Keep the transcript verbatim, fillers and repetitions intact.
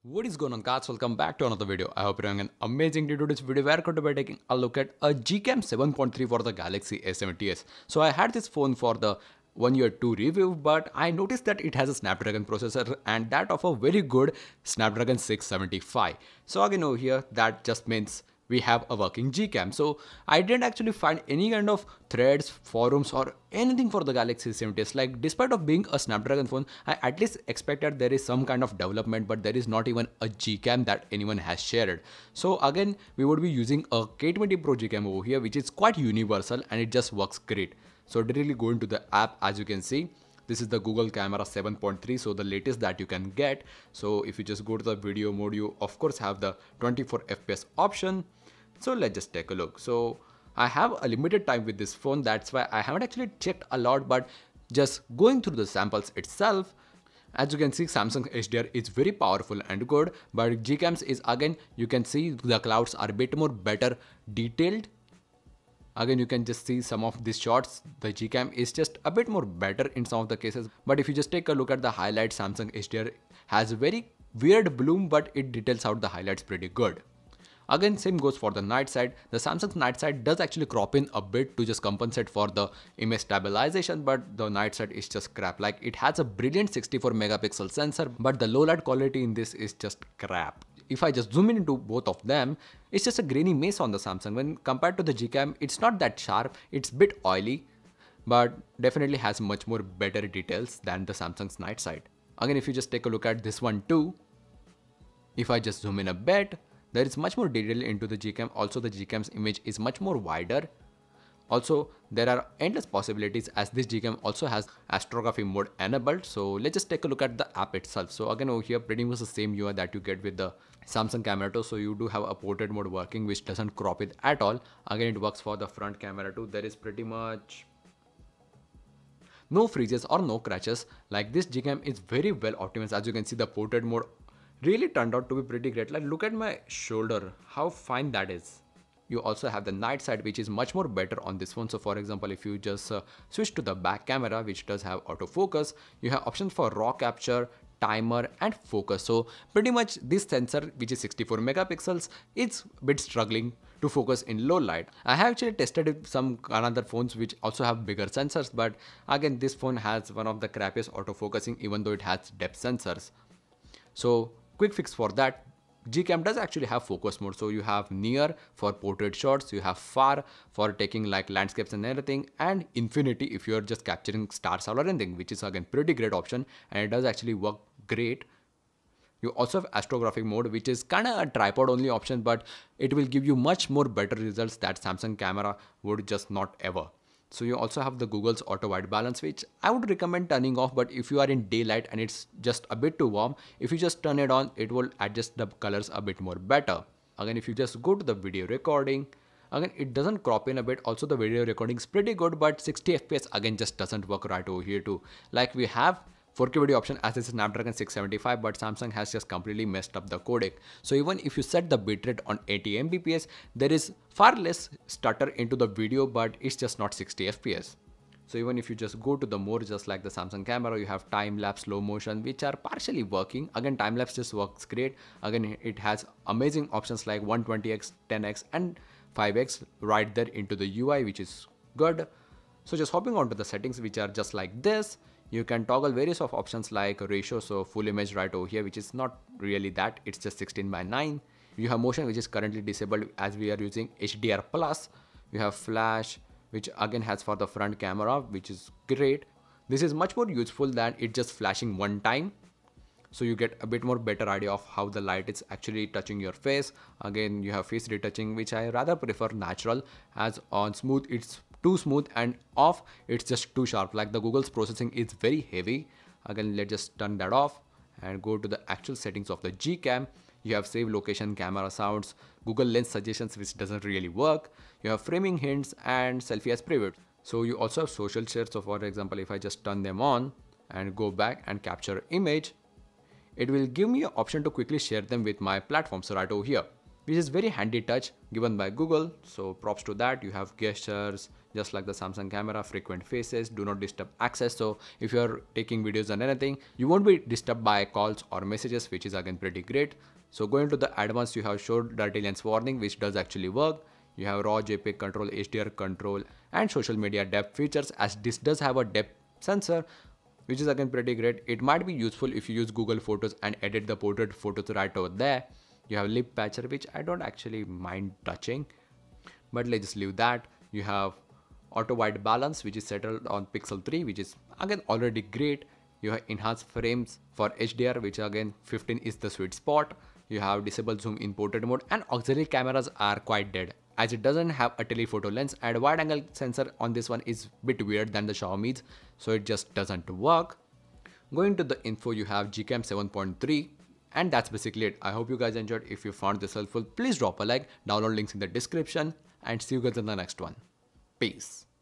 What is going on, guys? Welcome back to another video. I hope you're having an amazing day. Today's video we are going to be taking a look at a Gcam seven point three for the Galaxy S seventy s. So I had this phone for the one year two review, but I noticed that it has a Snapdragon processor and that of a very good Snapdragon six seventy-five. So again over here, that just means we have a working Gcam. So I didn't actually find any kind of threads, forums or anything for the Galaxy S seventy s. Like despite of being a Snapdragon phone, I at least expected there is some kind of development, but there is not even a Gcam that anyone has shared. So again, we would be using a K twenty Pro Gcam over here, which is quite universal and it just works great. So directly go into the app. As you can see, this is the Google Camera seven point three, so the latest that you can get. So if you just go to the video mode, you of course have the twenty-four F P S option. So let's just take a look. So I have a limited time with this phone, that's why I haven't actually checked a lot, but just going through the samples itself, as you can see, Samsung H D R is very powerful and good, but Gcams is again, you can see the clouds are a bit more better detailed. Again, you can just see some of these shots. The Gcam is just a bit more better in some of the cases. But if you just take a look at the highlights, Samsung H D R has a very weird bloom, but it details out the highlights pretty good. Again, same goes for the night side. The Samsung night side does actually crop in a bit to just compensate for the image stabilization, but the night side is just crap. Like it has a brilliant sixty-four megapixel sensor, but the low light quality in this is just crap. If I just zoom in into both of them, it's just a grainy mess on the Samsung. When compared to the Gcam, it's not that sharp, it's a bit oily, but definitely has much more better details than the Samsung's night side. Again, if you just take a look at this one too, if I just zoom in a bit, there is much more detail into the Gcam. Also, the Gcam's image is much more wider. Also, there are endless possibilities as this Gcam also has astrography mode enabled. So let's just take a look at the app itself. So again over here, pretty much the same U I that you get with the Samsung camera too. So you do have a portrait mode working, which doesn't crop it at all. Again, it works for the front camera too. There is pretty much no freezes or no crashes. Like this Gcam is very well optimized. As you can see, the portrait mode really turned out to be pretty great. Like look at my shoulder, how fine that is. You also have the night side, which is much more better on this phone. So for example, if you just uh, switch to the back camera, which does have autofocus, you have options for raw capture, timer and focus. So pretty much this sensor, which is sixty-four megapixels, it's a bit struggling to focus in low light. I have actually tested it some another phones which also have bigger sensors, but again this phone has one of the crappiest autofocusing, even though it has depth sensors. So quick fix for that, Gcam does actually have focus mode. So you have near for portrait shots, you have far for taking like landscapes and everything, and infinity if you're just capturing stars or anything, which is again pretty great option and it does actually work great. You also have astrographic mode, which is kind of a tripod only option, but it will give you much more better results that Samsung camera would just not ever. So you also have the Google's auto white balance, which I would recommend turning off, but if you are in daylight and it's just a bit too warm, if you just turn it on, it will adjust the colors a bit more better. Again, if you just go to the video recording, again, it doesn't crop in a bit. Also, the video recording is pretty good, but sixty F P S again just doesn't work right over here too. Like we have four K video option as this is Snapdragon six seventy-five, but Samsung has just completely messed up the codec. So even if you set the bitrate on eighty megabits per second, there is far less stutter into the video, but it's just not sixty F P S. So even if you just go to the mode, just like the Samsung camera, you have time lapse, slow motion, which are partially working. Again, time lapse just works great. Again, it has amazing options like one twenty x, ten x and five x right there into the U I, which is good. So just hopping onto the settings, which are just like this. You can toggle various of options like ratio, so full image right over here, which is not really that, it's just sixteen by nine. You have motion, which is currently disabled as we are using H D R plus. You have flash, which again has for the front camera, which is great. This is much more useful than it just flashing one time. So you get a bit more better idea of how the light is actually touching your face. Again, you have face retouching, which I rather prefer natural, as on smooth it's too smooth and off it's just too sharp. Like the Google's processing is very heavy. Again, let's just turn that off and go to the actual settings of the Gcam. You have save location, camera sounds, Google lens suggestions, which doesn't really work. You have framing hints and selfie as preview. So you also have social share. So for example, if I just turn them on and go back and capture image, it will give me an option to quickly share them with my platform. So right over here, which is very handy touch given by Google. So props to that. You have gestures, just like the Samsung camera, frequent faces, do not disturb access. So if you're taking videos and anything, you won't be disturbed by calls or messages, which is again pretty great. So going to the advanced, you have showed dirty lens warning, which does actually work. You have raw JPEG control, H D R control, and social media depth features, as this does have a depth sensor, which is again pretty great. It might be useful if you use Google Photos and edit the portrait photos right over there. You have lip patcher, which I don't actually mind touching, but let's just leave that. You have auto white balance, which is settled on Pixel three, which is again already great. You have enhanced frames for H D R, which again fifteen is the sweet spot. You have disable zoom in portrait mode, and auxiliary cameras are quite dead, as it doesn't have a telephoto lens, and wide angle sensor on this one is a bit weird than the Xiaomi's, so it just doesn't work. Going to the info, you have Gcam seven point three, and that's basically it. I hope you guys enjoyed. If you found this helpful, please drop a like, download links in the description, and see you guys in the next one. Peace.